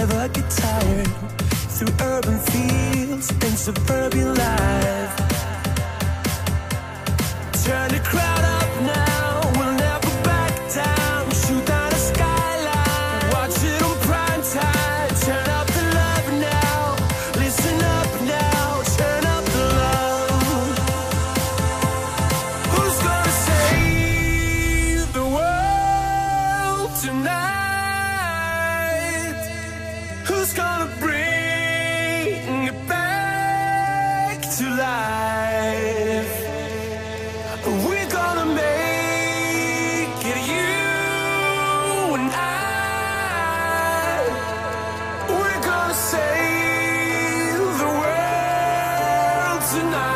never get tired. Through urban fields and suburban life. Turn the crowd up now, we'll never back down. Shoot down the skyline, watch it on prime time. Turn up the love now, listen up now. Turn up the love. Who's gonna save the world tonight? Who's gonna bring it back to life? We're gonna make it, you and I. We're gonna save the world tonight.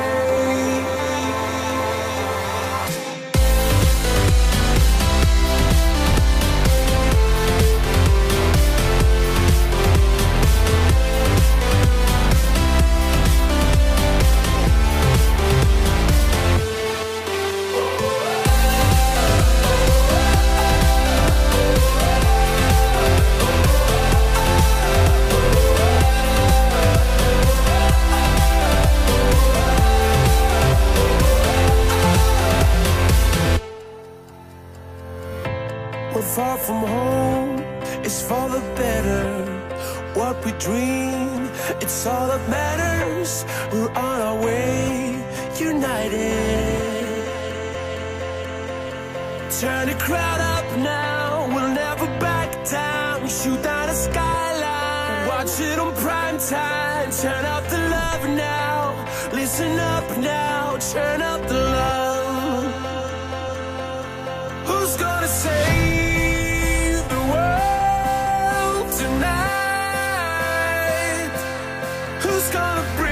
We're far from home, it's for the better. What we dream, it's all that matters. We're on our way, united. Turn the crowd up now, we'll never back down. Shoot down the skyline, watch it on prime time. Turn up the love now, listen up now. Turn up the love. Who's gonna save the world tonight? Who's gonna bring